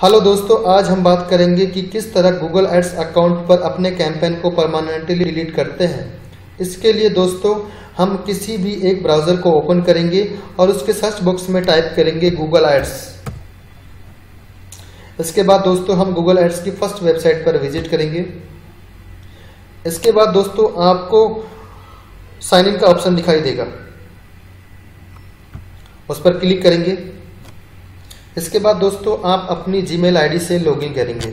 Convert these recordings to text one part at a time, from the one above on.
Hello दोस्तों, आज हम बात करेंगे कि किस तरह गूगल एड्स अकाउंट पर अपने कैंपेन को परमानेंटली डिलीट करते हैं। इसके लिए दोस्तों हम किसी भी एक ब्राउज़र को ओपन करेंगे और उसके सर्च बॉक्स में टाइप करेंगे गूगल एड्स। इसके बाद दोस्तों हम गूगल एड्स की फर्स्ट वेबसाइट पर विजिट करेंगे। इसके बाद दोस्तों आपको साइन इन का ऑप्शन दिखाई देगा, उस पर क्लिक करेंगे। इसके बाद दोस्तों आप अपनी जीमेल आईडी से लॉगिन करेंगे।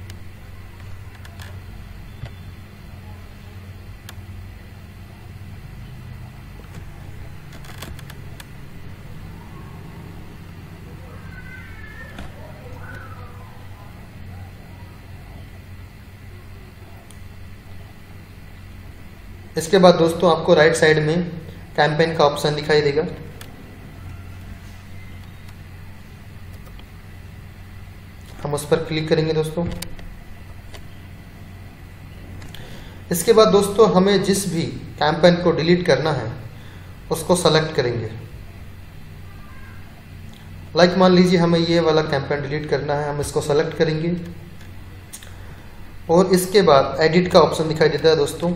इसके बाद दोस्तों आपको राइट साइड में कैंपेन का ऑप्शन दिखाई देगा। हम उस पर क्लिक करेंगे दोस्तों। इसके बाद दोस्तों हमें जिस भी कैंपेन को डिलीट करना है उसको सेलेक्ट करेंगे। लाइक मान लीजिए हमें ये वाला कैंपेन डिलीट करना है, हम इसको सेलेक्ट करेंगे और इसके बाद एडिट का ऑप्शन दिखाई देता है दोस्तों।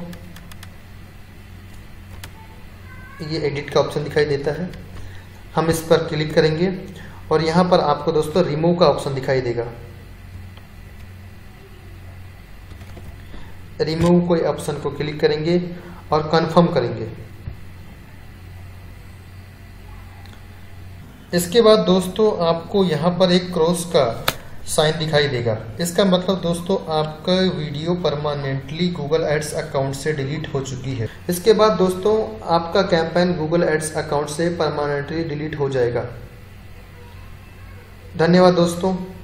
ये एडिट का ऑप्शन दिखाई देता है, हम इस पर क्लिक करेंगे और यहाँ पर आपको दोस्तों रिमूव का ऑप्शन दिखाई देगा। रिमूव कोई ऑप्शन को क्लिक करेंगे और कंफर्म करेंगे। इसके बाद दोस्तों आपको यहाँ पर एक क्रॉस का साइन दिखाई देगा। इसका मतलब दोस्तों आपका video permanently Google ads account से डिलीट हो चुकी है। इसके बाद दोस्तों आपका कैंपेन गूगल एड्स अकाउंट से परमानेंटली डिलीट हो जाएगा। धन्यवाद दोस्तों।